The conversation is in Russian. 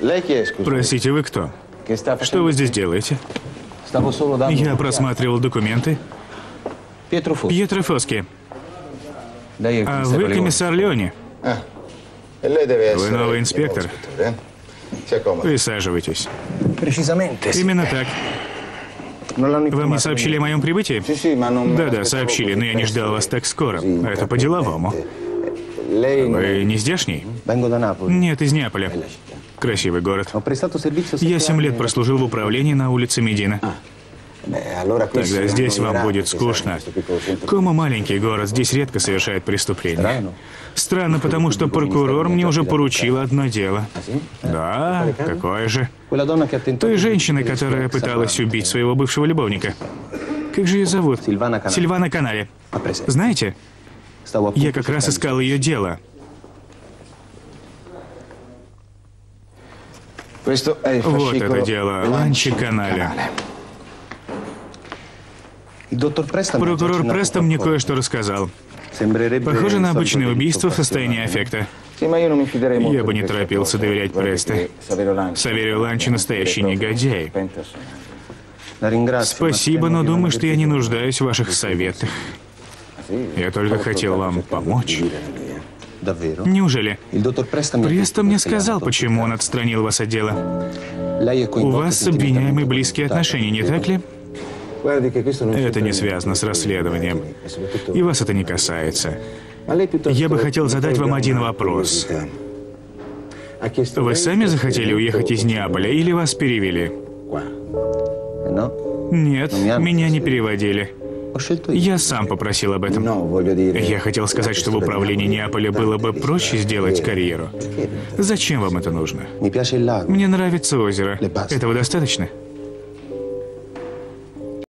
Простите, вы кто? Что вы здесь делаете? Я просматривал документы. Пьетро Фоски. А вы комиссар Леони? Вы новый инспектор? Присаживайтесь. Именно так. Вам не сообщили о моем прибытии? Да-да, сообщили, но я не ждал вас так скоро. Это по-деловому. Вы не здешний? Нет, из Неаполя. Красивый город. Я 7 лет прослужил в управлении на улице Медина. Тогда здесь вам будет скучно. Комо маленький город, здесь редко совершают преступления. Странно, потому что прокурор мне уже поручил одно дело. Да, какое же? Той женщины, которая пыталась убить своего бывшего любовника. Как же ее зовут? Сильвана Канали. Знаете, я как раз искал ее дело. Вот это дело, Ланчи Канали. Прокурор Престо мне кое-что рассказал. Похоже на обычное убийство в состоянии аффекта. Я бы не торопился доверять Престо. Саверио Ланчи настоящий негодяй. Спасибо, но думаю, что я не нуждаюсь в ваших советах. Я только хотел вам помочь. Неужели? Престо мне сказал, почему он отстранил вас от дела. У вас с обвиняемой близкие отношения, не так ли? Это не связано с расследованием. И вас это не касается. Я бы хотел задать вам один вопрос. Вы сами захотели уехать из Неаполя или вас перевели? Нет, меня не переводили. Я сам попросил об этом. Я хотел сказать, что в управлении Неаполя было бы проще сделать карьеру. Зачем вам это нужно? Мне нравится озеро. Этого достаточно?